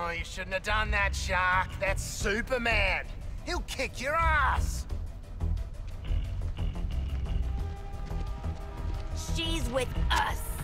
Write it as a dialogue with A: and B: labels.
A: Oh, you shouldn't have done that, Shark. That's Superman. He'll kick your ass.
B: She's with us.